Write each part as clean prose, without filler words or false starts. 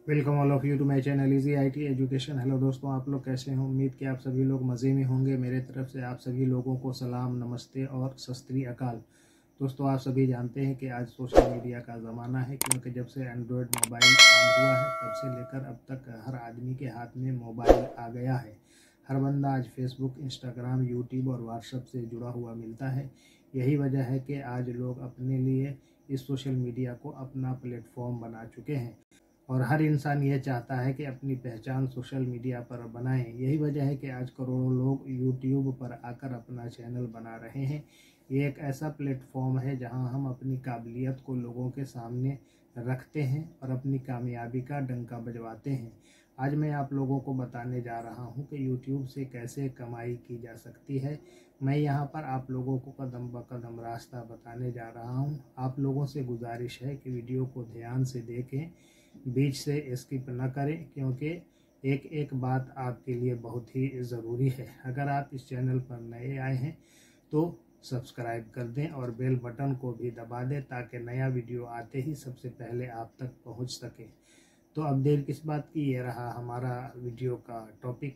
Welcome all of you to my channel easy IT education. Hello दोस्तों, आप लोग कैसे हैं? उम्मीद कि आप सभी लोग मज़े में होंगे। मेरे तरफ से आप सभी लोगों को सलाम, नमस्ते और सत श्री अकाल। दोस्तों, आप सभी जानते हैं कि आज सोशल मीडिया का ज़माना है, क्योंकि जब से एंड्रॉयड मोबाइल आम हुआ है तब से लेकर अब तक हर आदमी के हाथ में मोबाइल आ गया है। हर बंदा आज फेसबुक, इंस्टाग्राम, यूट्यूब और व्हाट्सएप से जुड़ा हुआ मिलता है। यही वजह है कि आज लोग अपने लिए इस सोशल मीडिया को अपना प्लेटफॉर्म बना चुके हैं और हर इंसान ये चाहता है कि अपनी पहचान सोशल मीडिया पर बनाएं। यही वजह है कि आज करोड़ों लोग यूट्यूब पर आकर अपना चैनल बना रहे हैं। ये एक ऐसा प्लेटफॉर्म है जहां हम अपनी काबिलियत को लोगों के सामने रखते हैं और अपनी कामयाबी का डंका बजवाते हैं। आज मैं आप लोगों को बताने जा रहा हूं कि यूट्यूब से कैसे कमाई की जा सकती है। मैं यहां पर आप लोगों को कदम ब कदम रास्ता बताने जा रहा हूं। आप लोगों से गुजारिश है कि वीडियो को ध्यान से देखें, बीच से स्किप न करें, क्योंकि एक एक बात आपके लिए बहुत ही ज़रूरी है। अगर आप इस चैनल पर नए आए हैं तो सब्सक्राइब कर दें और बेल बटन को भी दबा दें ताकि नया वीडियो आते ही सबसे पहले आप तक पहुंच सके। तो अब देर किस बात की, ये रहा हमारा वीडियो का टॉपिक।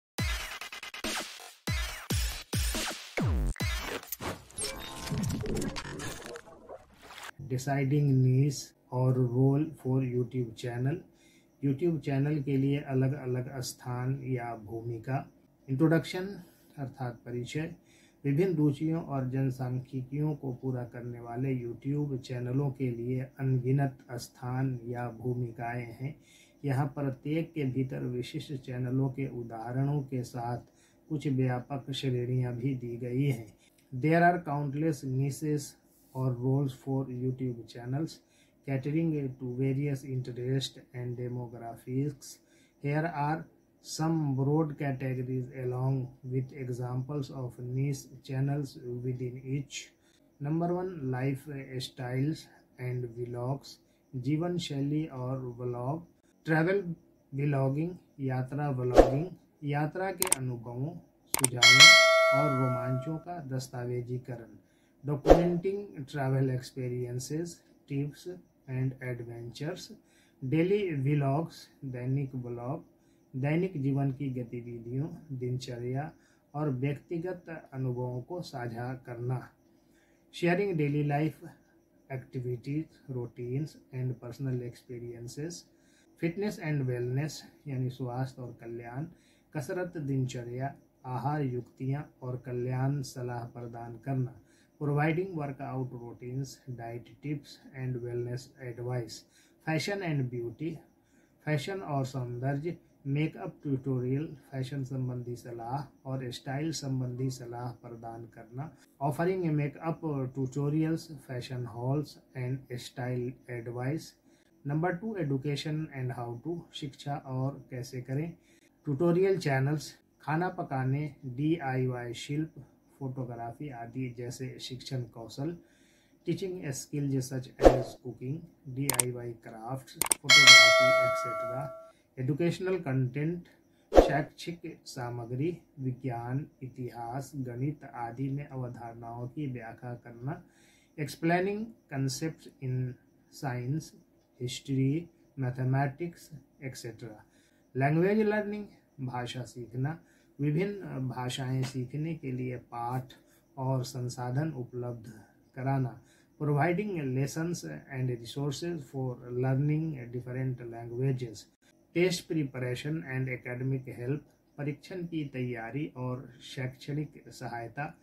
डिसाइडिंग नीश और role for YouTube channel. YouTube channel के लिए अलग अलग स्थान या भूमिका। इंट्रोडक्शन अर्थात परिचय। विभिन्न रुचियों और जनसांख्यिकियों को पूरा करने वाले यूट्यूब चैनलों के लिए अनगिनत स्थान या भूमिकाएं हैं। यहाँ प्रत्येक के भीतर विशिष्ट चैनलों के उदाहरणों के साथ कुछ व्यापक श्रेणियाँ भी दी गई हैं। There are countless niches or roles for YouTube channels catering to various interests and demographics. Here are some broad categories along with examples of niche channels within each. Number 1, lifestyles and vlogs, जीवन शैली और vlog. Travel vlogging, यात्रा vlogging, यात्रा के अनुभवों, सुझावों और रोमांचों का दस्तावेजीकरण। Documenting travel experiences, tips and adventures. Daily vlogs, दैनिक व्लॉग, दैनिक जीवन की गतिविधियों, दिनचर्या और व्यक्तिगत अनुभवों को साझा करना। Sharing daily life activities, routines and personal experiences. Fitness and wellness यानी स्वास्थ्य और कल्याण, कसरत, दिनचर्या, आहार युक्तियाँ और कल्याण सलाह प्रदान करना। Providing workout routines, diet tips and wellness advice. Fashion and beauty, fashion और सौंदर्य, मेकअप ट्यूटोरियल, फैशन संबंधी सलाह और स्टाइल संबंधी सलाह प्रदान करना। Offering makeup tutorials, fashion hauls and style advice. Number 2, education and how to, शिक्षा और कैसे करें। ट्यूटोरियल चैनल्स, खाना पकाने, DIY शिल्प, फोटोग्राफी आदि जैसे शिक्षण कौशल। Teaching skills such as cooking, DIY crafts, photography etcetera. Educational content, शैक्षिक सामग्री, विज्ञान, इतिहास, गणित आदि में अवधारणाओं की व्याख्या करना। Explaining concept in science, history, mathematics etcetera. Language learning, भाषा सीखना, विभिन्न भाषाएं सीखने के लिए पाठ और संसाधन उपलब्ध कराना। Providing lessons and resources for learning different languages. Test preparation and academic help, परीक्षण की तैयारी और शैक्षणिक सहायता।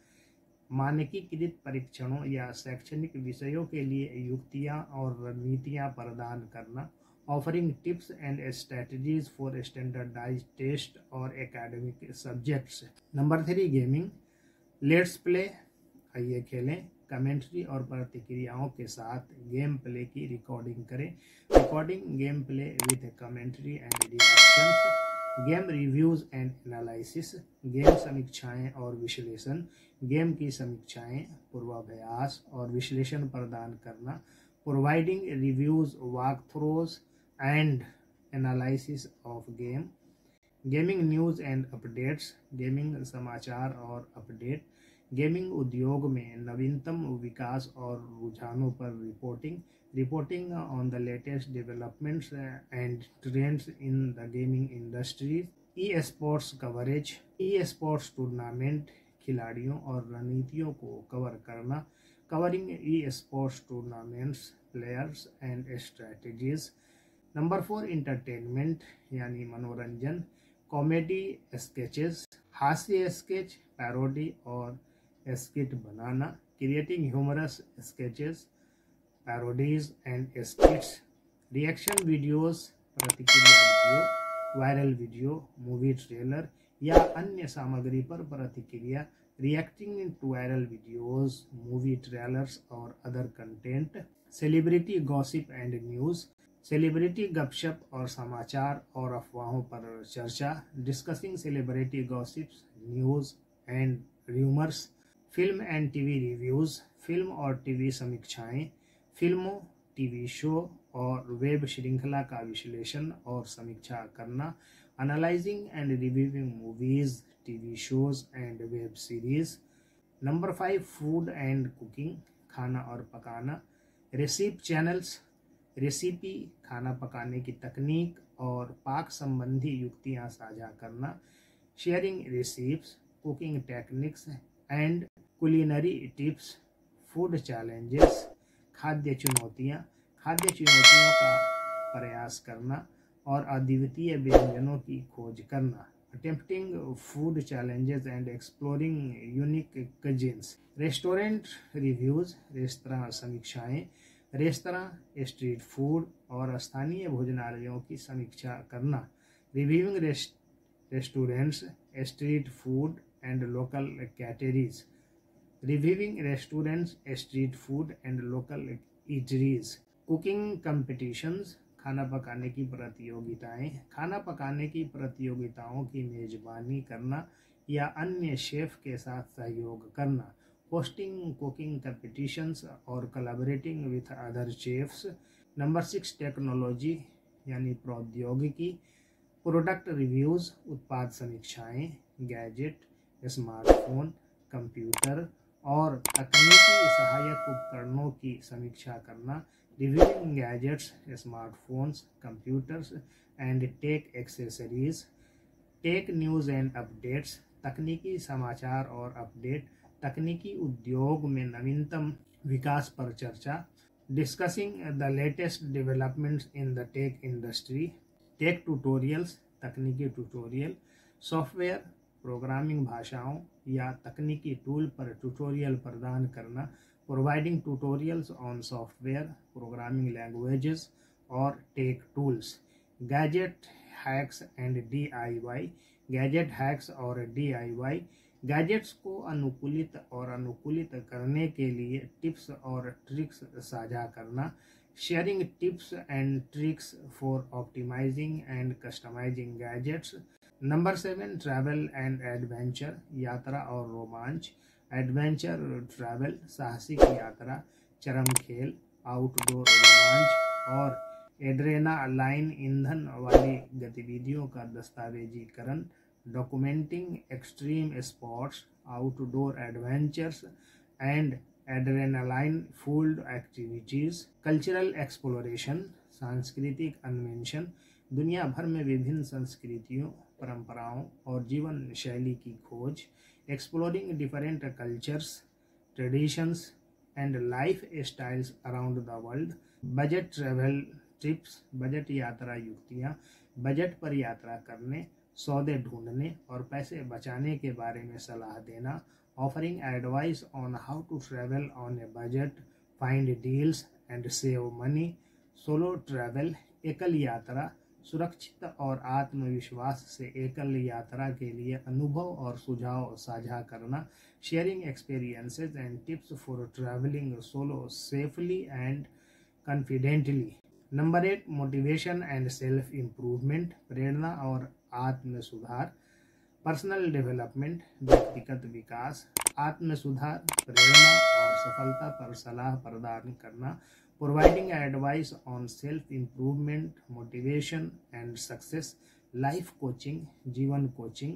मानकीकृत परीक्षणों या शैक्षणिक विषयों के लिए युक्तियाँ और रणनीतियाँ प्रदान करना। Offering tips and strategies for standardised test और academic subjects. Number 3, gaming. Let's play, आइए खेलें, कमेंट्री और प्रतिक्रियाओं के साथ गेम प्ले की रिकॉर्डिंग करें। Recording game play with commentary and reactions. Game reviews and analysis, game समीक्षाएं और विश्लेषण, गेम की समीक्षाएं, पूर्वाभ्यास और विश्लेषण प्रदान करना। Providing reviews, walkthroughs and analysis of game. Gaming news and updates, gaming समाचार और अपडेट। गेमिंग उद्योग में नवीनतम विकास और रुझानों पर reporting on the latest developments and trends in the gaming industry. Esports coverage, esports tournament, खिलाड़ियों और रणनीतियों को कवर करना, covering esports tournaments, players and strategies. Number 4 entertainment यानी मनोरंजन, कॉमेडी स्केचेस, हास्य स्केच, पैरोडी और skit बनाना, creating humorous sketches, parodies and skits, reaction videos, प्रतिक्रिया video, viral video, movie trailer या अन्य सामग्री पर प्रतिक्रिया, reacting to viral videos, movie trailers और other content, celebrity gossip and news, celebrity गपशप और समाचार और अफवाहों पर चर्चा, discussing celebrity gossips, news and rumours, film and TV reviews, film और टीवी समीक्षाएं, फिल्मों, टीवी शो और वेब श्रृंखला का विश्लेषण और समीक्षा करना, analysing and reviewing movies, TV shows and web series. Number 5 food and cooking, खाना और पकाना, रेसिपी चैनल्स, रेसिपी, खाना पकाने की तकनीक और पाक संबंधी युक्तियां साझा करना, sharing recipes, cooking techniques and culinary tips, food challenges, खाद्य चुनौतियां का प्रयास करना और अद्वितीय व्यंजनों की खोज करना, attempting food challenges and exploring unique cuisines, restaurant reviews, restaurant समीक्षाएं, रेस्तरां, स्ट्रीट फूड और स्थानीय भोजनालयों की समीक्षा करना, reviewing restaurants, street food and local eateries, reviewing restaurants, street food and local eateries, cooking competitions, खाना पकाने की प्रतियोगिताओं की मेजबानी करना या अन्य शेफ के साथ सहयोग करना, होस्टिंग कुकिंग कंपटीशंस और collaborating with other chefs. Number 6 technology यानी प्रौद्योगिकी, प्रोडक्ट रिव्यूज, उत्पाद समीक्षाएं, गैजेट, स्मार्टफोन, कंप्यूटर और तकनीकी सहायक उपकरणों की समीक्षा करना, reviewing gadgets, smartphones, computers and tech accessories, tech news and updates, तकनीकी समाचार और अपडेट, तकनीकी उद्योग में नवीनतम विकास पर चर्चा, discussing the latest developments in the tech industry, tech tutorials, तकनीकी ट्यूटोरियल, सॉफ्टवेयर, प्रोग्रामिंग भाषाओं या तकनीकी टूल पर ट्यूटोरियल प्रदान करना, providing tutorials on software, programming languages और tech tools, gadget hacks and DIY, gadget hacks और DIY, गैजेट्स को अनुकूलित करने के लिए टिप्स और ट्रिक्स साझा करना, sharing tips and tricks for optimising and customising gadgets. Number 7 travel and adventure, यात्रा और रोमांच, एडवेंचर ट्रैवल, साहसिक यात्रा, चरम खेल, आउटडोर रोमांच और एड्रेनालाइन ईंधन वाली गतिविधियों का दस्तावेजीकरण, documenting extreme sports, outdoor adventures and adrenaline fuelled activities, cultural exploration, सांस्कृतिक अन्वेषण, दुनिया भर में विभिन्न संस्कृतियों, परंपराओं और जीवन शैली की खोज, exploring different cultures, traditions and lifestyles around the world, budget travel tips, budget यात्रा युक्तियाँ, बजट पर यात्रा करने, सौदे ढूंढने और पैसे बचाने के बारे में सलाह देना, offering advice on how to travel on a budget, find deals and save money, solo travel, एकल यात्रा, सुरक्षित और आत्मविश्वास से एकल यात्रा के लिए अनुभव और सुझाव साझा करना, sharing experiences and tips for travelling solo safely and confidently. Number 8 motivation and self improvement, प्रेरणा और आत्म सुधार, पर्सनल डेवलपमेंट, व्यक्तिगत विकास, आत्म सुधार, प्रेरणा और सफलता पर सलाह प्रदान करना, providing advice on self improvement, motivation and success, life coaching, जीवन कोचिंग,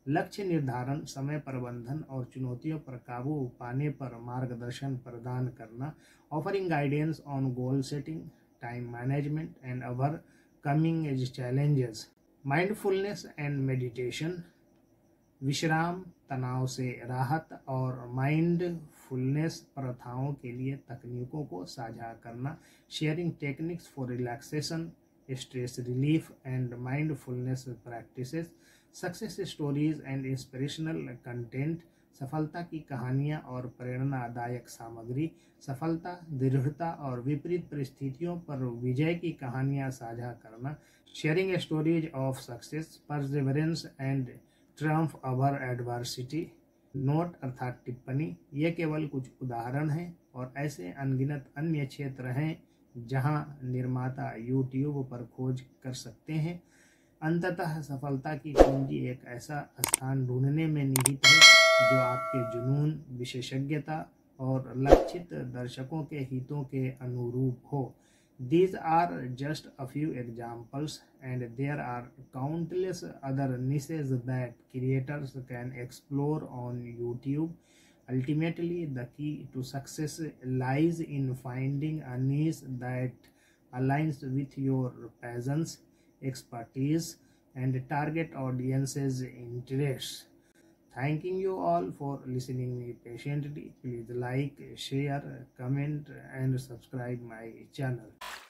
लक्ष्य निर्धारण, समय प्रबंधन और चुनौतियों पर काबू पाने पर मार्गदर्शन प्रदान करना, offering guidance on goal setting, time management and overcoming as challenges, mindfulness and meditation, विश्राम, तनाव से राहत और माइंडफुलनेस प्रथाओं के लिए तकनीकों को साझा करना, sharing techniques for relaxation, stress relief and mindfulness practices, success stories and inspirational content, सफलता की कहानियाँ और प्रेरणादायक सामग्री, सफलता, दृढ़ता और विपरीत परिस्थितियों पर विजय की कहानियाँ साझा करना, sharing stories of success, perseverance and triumph over adversity. Note अर्थात टिप्पणी, ये केवल कुछ उदाहरण हैं और ऐसे अनगिनत अन्य क्षेत्र हैं जहां निर्माता YouTube पर खोज कर सकते हैं। अंततः सफलता की कुंजी एक ऐसा स्थान ढूंढने में निहित है जो आपके जुनून, विशेषज्ञता और लक्षित दर्शकों के हितों के अनुरूप हो। These are just a few examples, and there are countless other niches that creators can explore on YouTube. Ultimately, the key to success lies in finding a niche that aligns with your passions, expertise, and target audience's interests. Thanking you all for listening me patiently. Please like, share, comment, and subscribe my channel.